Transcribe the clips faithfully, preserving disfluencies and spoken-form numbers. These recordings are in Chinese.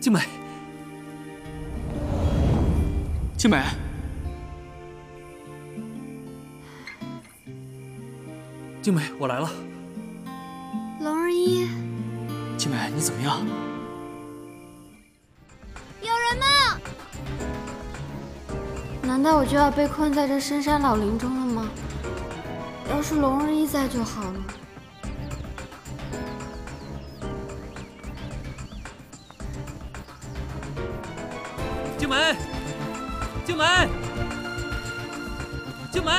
静美，静美，静美，我来了。 龙儿一， 静美，你怎么样？ 有人吗？难道我就要被困在这深山老林中了吗？要是龙儿一在就好了。 静美，静美，静美，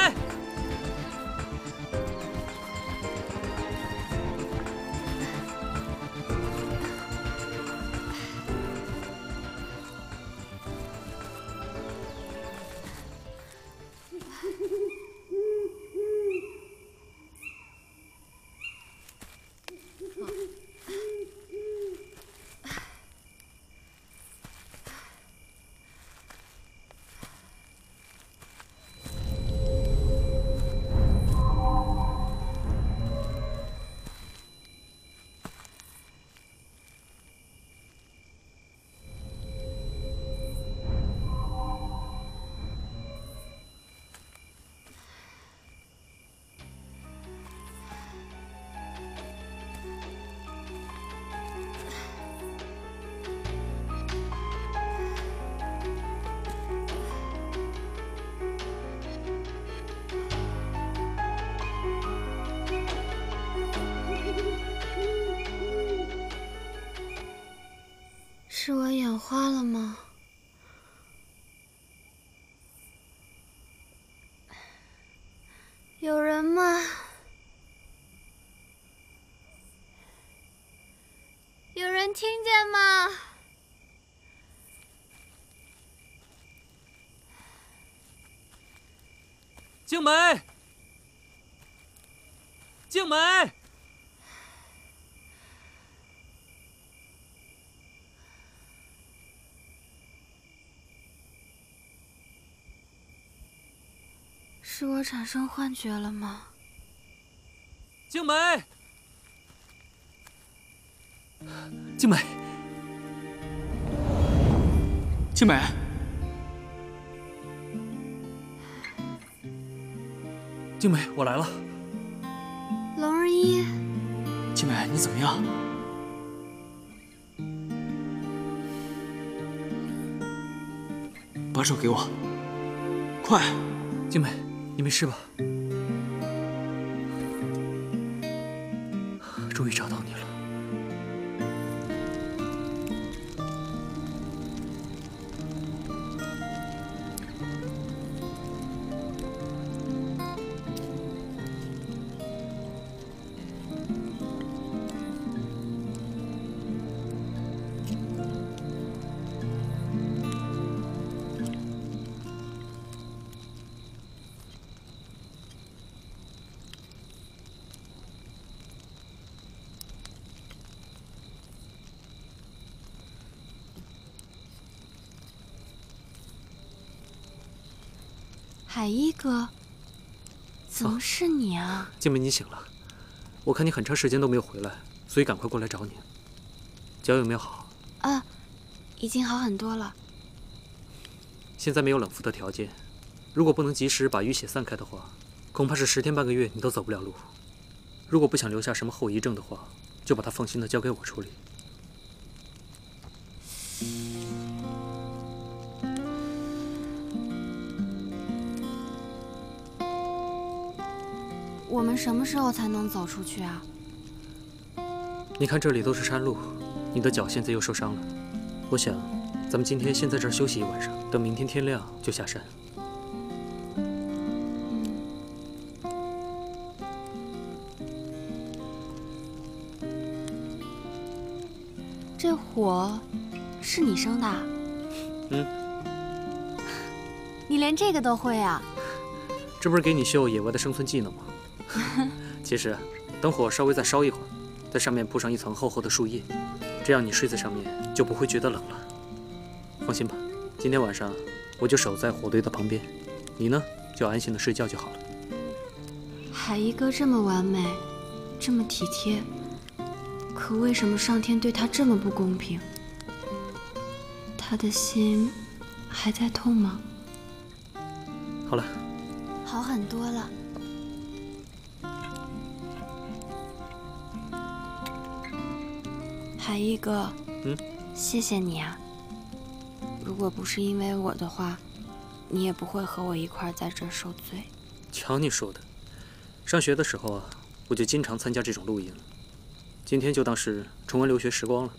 是我眼花了吗？有人吗？有人听见吗？ 静美，静美。 是我产生幻觉了吗？ 静美，静美，静美，静美，我来了。 龙儿一， 静美，你怎么样？把手给我，快！静美。 你没事吧？终于找到你了。 海一哥，怎么是你啊？ 静美，你醒了。我看你很长时间都没有回来，所以赶快过来找你。脚有没有好？ 啊，已经好很多了。 现在没有冷敷的条件，如果不能及时把淤血散开的话，恐怕是十天半个月你都走不了路。如果不想留下什么后遗症的话，就把它放心的交给我处理。 我们什么时候才能走出去啊？ 你看这里都是山路，你的脚现在又受伤了。我想，咱们今天先在这儿休息一晚上，等明天天亮就下山。 这火是你生的？ 嗯。 你连这个都会啊？ 这不是给你秀野外的生存技能吗？其实，等火稍微再烧一会儿，在上面铺上一层厚厚的树叶，这样你睡在上面就不会觉得冷了。放心吧，今天晚上我就守在火堆的旁边，你呢就安心的睡觉就好了。 海一哥这么完美，这么体贴，可为什么上天对他这么不公平？ 他的心还在痛吗？ 好了， 好很多了。海一哥， 嗯， 谢谢你啊。如果不是因为我的话，你也不会和我一块在这儿受罪。 瞧你说的，上学的时候啊，我就经常参加这种露营，今天就当是重温留学时光了。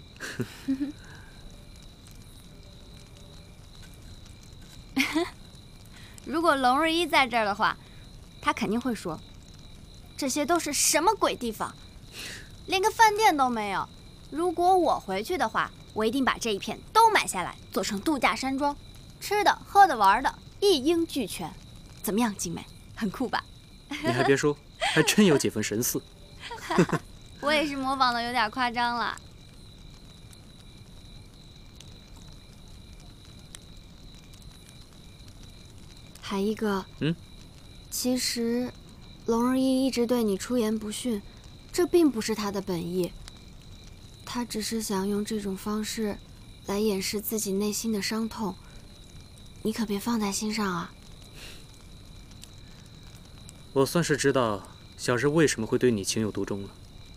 如果龙日一在这儿的话，他肯定会说，这些都是什么鬼地方，连个饭店都没有。如果我回去的话，我一定把这一片都买下来，做成度假山庄，吃的、喝的、玩的，一应俱全。怎么样，静美，很酷吧？ 你还别说，还真有几分神似。 我也是模仿的有点夸张了。海一哥， 嗯， 其实龙日一一直对你出言不逊，这并不是他的本意。他只是想用这种方式来掩饰自己内心的伤痛，你可别放在心上啊。 我算是知道小日为什么会对你情有独钟了。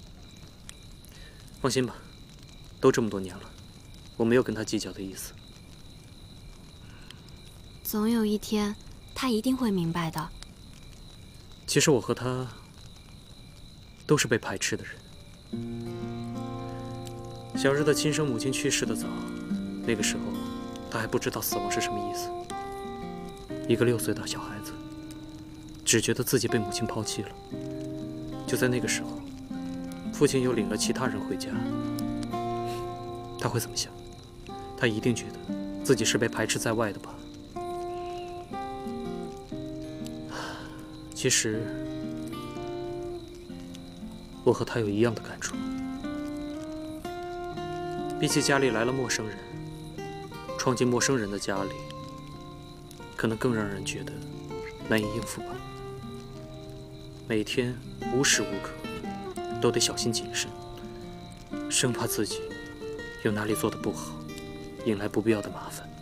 放心吧，都这么多年了，我没有跟他计较的意思。 总有一天，他一定会明白的。 其实我和他都是被排斥的人。小日的亲生母亲去世的早，那个时候他还不知道死亡是什么意思。一个六岁的小孩子，只觉得自己被母亲抛弃了。就在那个时候，父亲又领了其他人回家，他会怎么想？他一定觉得自己是被排斥在外的吧。其实，我和他有一样的感触。比起家里来了陌生人，闯进陌生人的家里，可能更让人觉得难以应付吧。每天无时无刻都得小心谨慎，生怕自己有哪里做得不好，引来不必要的麻烦。